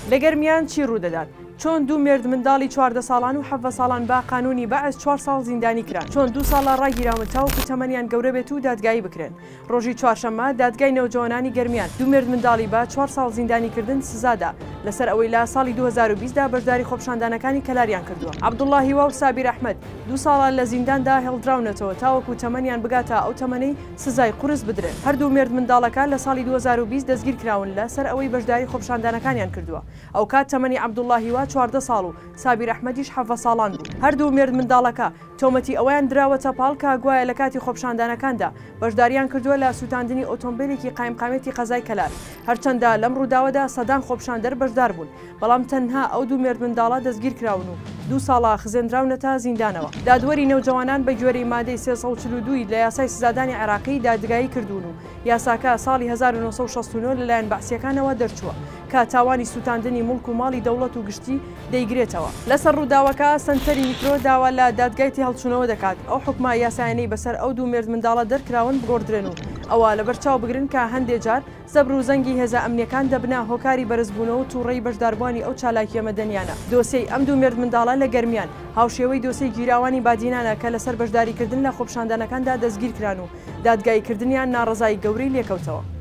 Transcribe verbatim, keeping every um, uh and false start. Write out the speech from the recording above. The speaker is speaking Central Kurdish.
لە گەرمیان چی ڕوودەدات؟ چۆن دوو مێرد منداڵی چواردە ساڵان و حەڤە ساڵان با قانونی بەعز چوار ساڵ زیندانی کران، چۆن دوو ساڵە ڕاگیراون تاوەکو تەمەنیان گەورە بێت و دادگایی بکرێن. ڕۆژی چوارشەممە دادگای نەوجەوانانی گەرمیان دوو مێرد منداڵی با چوار ساڵ زیندانیکردن سزادا لەسەر ئەوەی لە ساڵی دوو هەزار و بیست دا بەشداری خۆپیشاندانەکانی کەلاریان کردووە. عەبدوڵڵا هیوا و سابیر ئەحمەد دوو ساڵە لە زینداندا هێڵدراونەتەوە تاوەکو تەمەنیان بگاتە ئەو تەمەنەی سزای قورس بدرێن. هەردوو مێرد منداڵەکە لە ساڵی دوو هەزار و بیست دەستگیر کراون لەسەر ئەوەی بەشداری خۆپیشاندانەکانیان کردووە. ئەو کات تەمەنی عەبدوڵڵا هیوا چواردە ساڵ و سابیر ئەحمەدیش حەڤە ساڵان بوو. هەردوو مێرد منداڵەکە تۆمەتی ئەویان دراوەتە پاڵ کە گوایە لە کاتی خۆپیشاندانەکاندا بەشداریان کردووە لە سوتاندنی ئۆتۆمبیلێکی قایمقامێتی قەزای کەلار. هەرچەندە لەم ڕووداوەدا سەدان خۆپیشاندەر بەشدار بوون، بەڵام تەنها ئەو دوو مێرد منداڵە دەستگیر کراون و دوو ساڵە خزێنراونەتە زیندانەوە. دادوەری نەوجەوانان بە گوێرەی مادەی سێ سەد و چل و دوو لە یاسای سزادانی عێراقی دادگایی کردوون و یاساکە ساڵی هەزار و نۆ سەد و شەست و نۆ لەلایەن بەعسیەکانەوە دەرچووە کە تاوانی سوتاندنی مڵک و ماڵی دەوڵەت و گشتی دەیگرێتەوە. لەسەر ڕووداوەکە سنتەری میکرۆ داوا لە دادگایتی هەڵچوونەوە دەکات ئەو حکومە یاسایانەی بەسەر ئەو دوو مێرد منداڵە دەرکراون بگۆڕدرێن و ئەوە لەبەرچاو بگرن کە هەندێک جار زەبر و زەنگی هێزە ئەمنیەکان دەبنا هۆکاری بەرزبوونەوە و تووڕێی بەشداربوانی ئەو چالاکیە مەدەنیانە. دۆسەی ئەم دوو مێرد منداڵە لە گەرمیان هاوشێوەی دۆسەی گیراوانی بادینانە کە لەسەر بەشداریکردن لە خۆپیشاندانەکاندا دەستگیر کران و دادگاییکردنیان ناڕەزایی گەورەی لێکەوتەوە.